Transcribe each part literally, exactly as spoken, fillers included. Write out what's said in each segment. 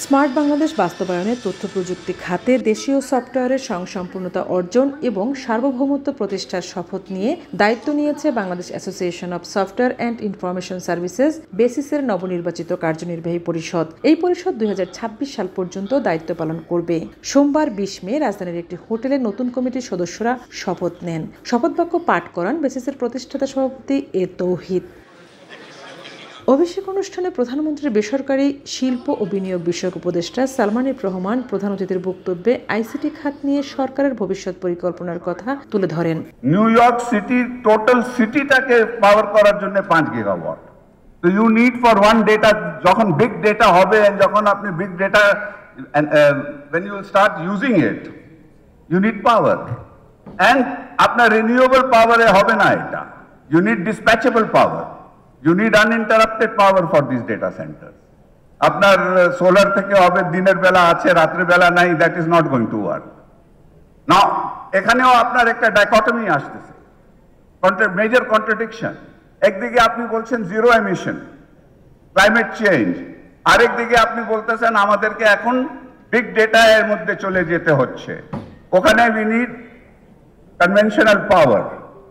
Smart Bangladesh বাস্তবায়নে তথ্য প্রযুক্তি খাতে দেশীয় সফটওয়্যারের স্বয়ংসম্পূর্ণতা অর্জন এবং সার্বভৌমত্ব প্রতিষ্ঠার শপথ নিয়ে দায়িত্ব নিয়েছে Bangladesh Association of Software and Information Services বেসিসের নবনির্বাচিত কার্যনির্বাহী পরিষদ। এই পরিষদ দুই হাজার ছাব্বিশ সাল পর্যন্ত দায়িত্ব পালন করবে। সোমবার বিশ মে রাজধানীর একটি হোটেলে নতুন কমিটির সদস্যরা শপথ নেন। শপথ বাক্য পাঠ করান বেসিসের প্রতিষ্ঠাতা সভাপতি এ তৌহিদ। অভিষেক অনুষ্ঠানে প্রধানমন্ত্রীর বেসরকারি শিল্প ও বিনিয়োগ বিষয়ক উপদেষ্টা সালমান এফ রহমান প্রধান অতিথির বক্তব্যে আইসিটি খাত নিয়ে সরকারের ভবিষ্যৎ পরিকল্পনার কথা তুলে ধরেন। নিউ ইয়র্ক সিটি টোটাল সিটিটাকে পাওয়ার করার জন্য পাঁচ গিগাওয়াট। তো you need for one data, যখন বিগ ডেটা হবে, যখন আপনি big data when you start using it you need power, and আপনার রিনিউয়েবল পাওয়ারে হবে না এটা, you need dispatchable power, you need uninterrupted power for these data centers. আপনার সোলার থেকে হবে, দিনের বেলা আছে, রাত্রে বেলা নাই, that is not going to work. Now এখানেও আপনার একটা ডাইকটমি আসতেছে, মেজর কন্ট্রাডিকশন। একদিকে আপনি বলছেন জিরো এমিশন, ক্লাইমেট চেঞ্জ, আরেকদিকে আপনি বলতেছেন আমাদেরকে এখন বিগ ডেটা এর মধ্যে চলে যেতে হচ্ছে, ওখানে we need conventional power.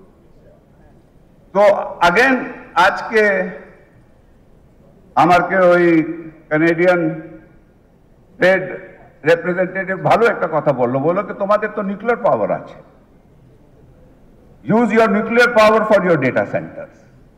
তো আগেন আজকে আমাকে ওই কানাডিয়ান ট্রেড রিপ্রেজেন্টেটিভ ভালো একটা কথা বললো, বললো কি তোমাদের তো নিউক্লিয়ার পাওয়ার আছে, use your nuclear power for your data centres.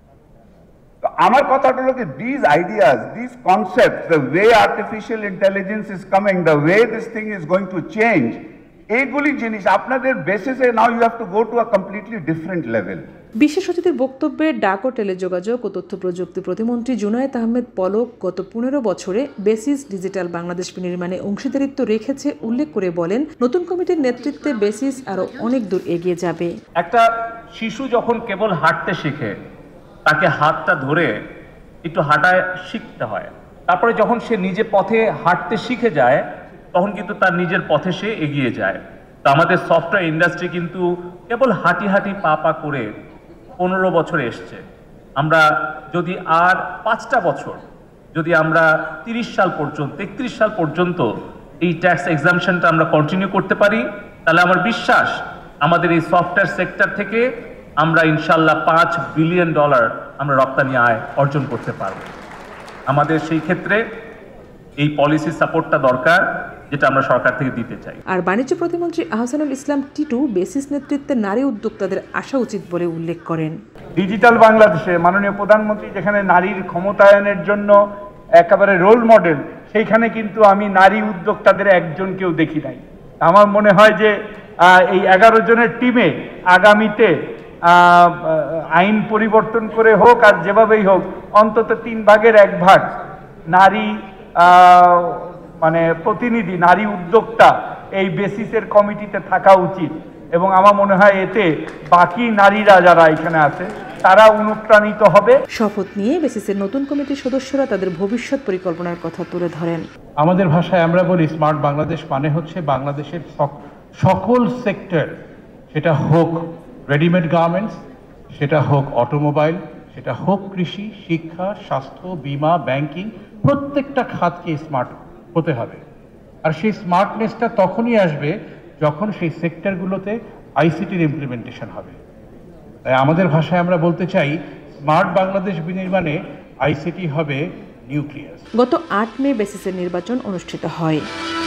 তো আমার কথাটা হলো কি this ideas, this concept, the way artificial intelligence is coming, the way this thing is going to change, এইগুলি জিনিস আপনাদের বেসিসে now you have to go to a completely different level. বিশেষ অতিথির বক্তব্যে ডাক ও টেলিযোগাযোগ ও তথ্য প্রযুক্তি প্রতিমন্ত্রী জুনায়েদ আহমেদ পলক গত পনেরো বছরে বেসিস ডিজিটাল বাংলাদেশ বিনির্মাণে অংশীদারিত্ব রেখেছে উল্লেখ করে বলেন, নতুন কমিটির নেতৃত্বে বেসিস আরো অনেক দূর এগিয়ে যাবে। একটা শিশু যখন কেবল হাঁটতে শিখে, তাকে হাতটা ধরে একটু হাঁটায় শিখতে হয়, তারপরে যখন সে নিজে পথে হাঁটতে শিখে যায় তখন কিন্তু তার নিজের পথে সে এগিয়ে যায়। তো আমাদের সফটওয়্যার ইন্ডাস্ট্রি কিন্তু কেবল হাঁটি হাঁটি পা পা করে পনেরো বছরে এসছে। আমরা যদি আর পাঁচটা বছর যদি আমরা তিরিশ সাল পর্যন্ত একত্রিশ সাল পর্যন্ত এই ট্যাক্স এক্সামশনটা আমরা কন্টিনিউ করতে পারি, তাহলে আমার বিশ্বাস আমাদের এই সফটওয়্যার সেক্টর থেকে আমরা ইনশাল্লাহ পাঁচ বিলিয়ন ডলার আমরা রপ্তানি আয় অর্জন করতে পারব। আমাদের সেই ক্ষেত্রে এই পলিসি সাপোর্টটা দরকার, যেটা আমরা সরকার থেকে দিতে চাই। আর বাণিজ্য প্রতিমন্ত্রী আহসানুল ইসলাম টিটু বেসিস নেতৃত্বে নারী উদ্যোক্তাদের আসা উচিত বলে উল্লেখ করেন। ডিজিটাল বাংলাদেশে মাননীয় প্রধানমন্ত্রী যেখানে নারীর ক্ষমতায়নের জন্য একেবারে রোল মডেল, সেইখানে কিন্তু আমি নারী উদ্যোক্তাদের একজনকেও দেখি নাই। আমার মনে হয় যে এই এগারো জনের টিমে আগামীতে আইন পরিবর্তন করে হোক আর যেভাবেই হোক, অন্তত তিন ভাগের এক ভাগ নারী মানে প্রতিনিধি, নারী উদ্যোক্তা এই বেসিসের কমিটিতে থাকা উচিত। এবং আমার মনে হয় এতে বাকি নারীরা যারা এখানে আছে তারা অনুপ্রাণিত হবে। শপথ নিয়ে বেসিসের নতুন কমিটির সদস্যরা তাদের ভবিষ্যৎ পরিকল্পনার কথা তুলে ধরেন। আমাদের ভাষায় আমরা বলি স্মার্ট বাংলাদেশ মানে হচ্ছে বাংলাদেশের সকল সেক্টর, সেটা হোক রেডিমেড গার্মেন্টস, সেটা হোক অটোমোবাইল, সেটা হোক কৃষি, শিক্ষা, স্বাস্থ্য, বীমা, ব্যাংকিং, প্রত্যেকটা খাতকে স্মার্ট হতে হবে। আর সেই স্মার্টনেসটা তখনই আসবে যখন সেই সেক্টরগুলোতে আইসিটির ইমপ্লিমেন্টেশন হবে। তাই আমাদের ভাষায় আমরা বলতে চাই স্মার্ট বাংলাদেশ বিনির্মাণে আইসিটি হবে নিউক্লিয়াস। গত আট মে বেসিসের নির্বাচন অনুষ্ঠিত হয়।